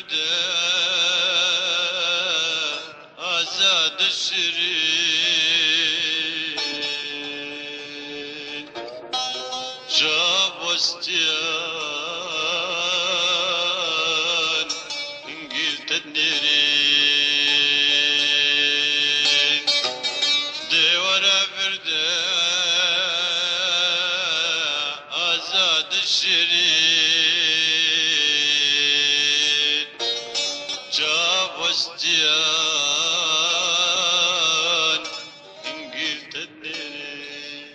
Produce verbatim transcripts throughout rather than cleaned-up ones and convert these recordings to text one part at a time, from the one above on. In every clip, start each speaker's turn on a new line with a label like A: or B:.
A: فرده آزاد الشرين جاب وستيان قلت النيرين ديورا فرده آزاد الشرين جاب وستيان قلت النيرين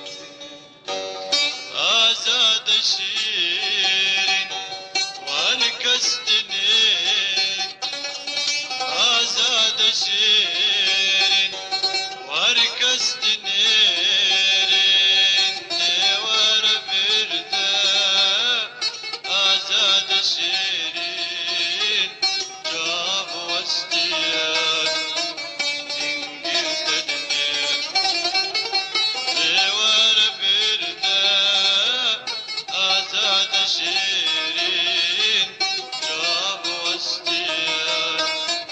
A: آزاد الشرين واركستنين آزاد الشرين واركستنين ديوار فرده آزاد الشرين جاب وستيان قلت النيرين ديوار فرده آزاد الشرين جاب وستيان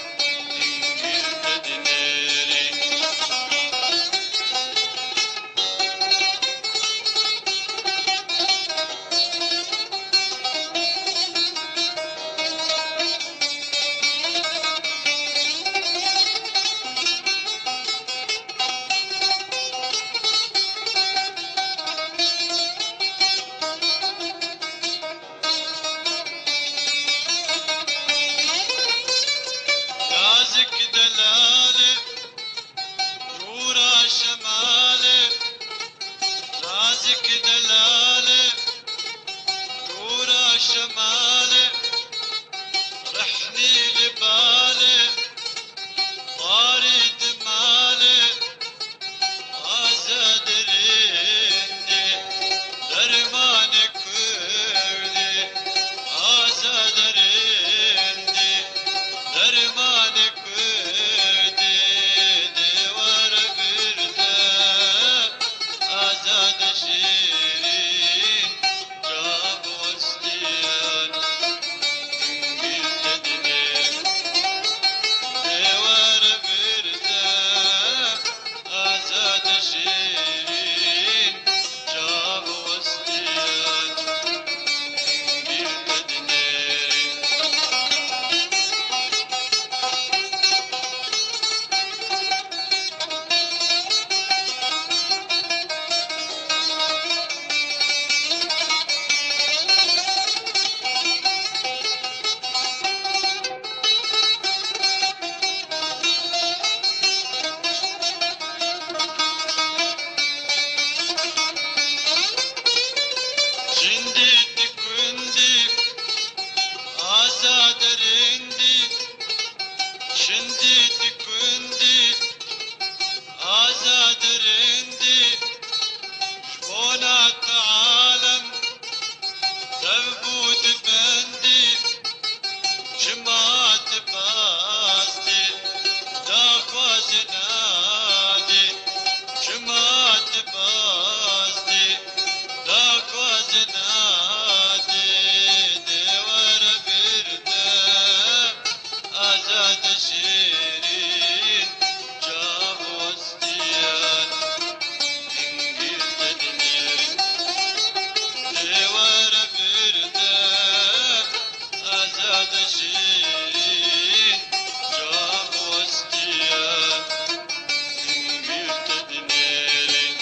A: قلت النيرين نازك دلاله نورا شماله نازك دلاله نورا شماله رحني لباله طاري دماله آزاد رندي درمان كردي آزاد رندي درمان كردي ديوار فرده آزاد شيرين جاب وستيان قلت النيرين ديوار فرده آزاد شيرين جاب وستيان قلت النيرين جندي تكوندي آزاد رندي جندي تكوندي آزاد رندي شبونات عالم تبود بندي جماعة باستي داخوا زنادي جماعة باستي داخوا زنادي ديوار فرده آزاد شيرين جاب وستيان قلت النيرين ديوار فرده آزاد شيرين جاب وستيان قلت النيرين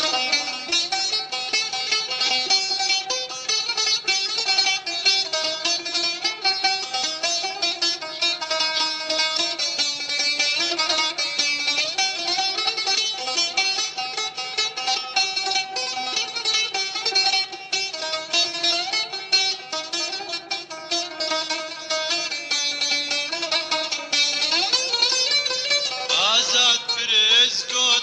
A: آزاد بريسكوت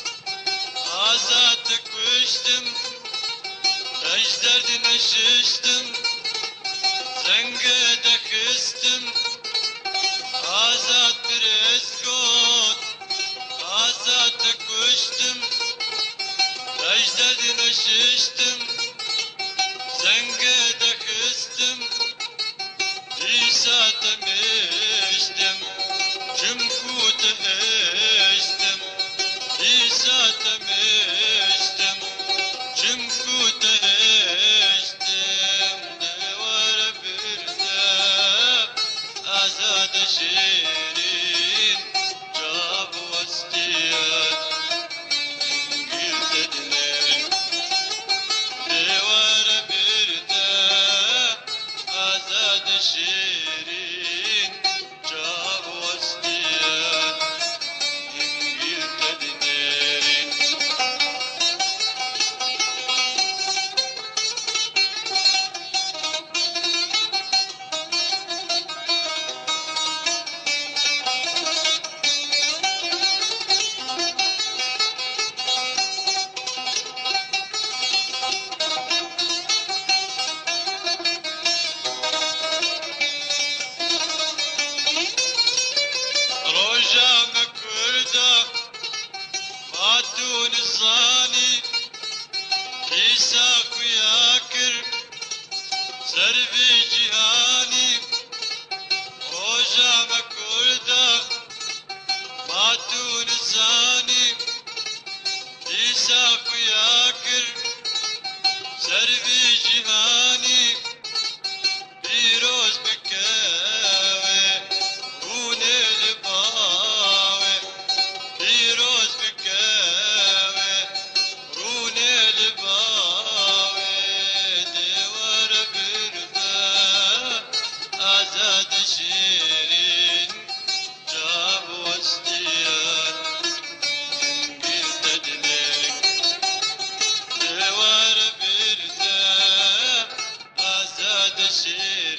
A: آزاد كوشتم أجداد نششتم زنقة دكستم آزاد بريسكوت آزاد كوشتم أجداد نششتم زنقة دكستم ليسات آزاد شیرین جاب وستیت گیرد دلیر دیوار برده آزاد شیرین جاب وستیت گیرد دلیر روجا مكردا فاتون الصاني عيسى وياكر سربي جهاني روجا مكردا فاتون الصاني عيسى وياكر سربي جهاني بيروز بكاوي روني الباوي بيروز بكاوي روني الباوي ديوار بردا آزاد شيرين جاب وستيان جنجير تدليك ديوار بردا آزاد شيرين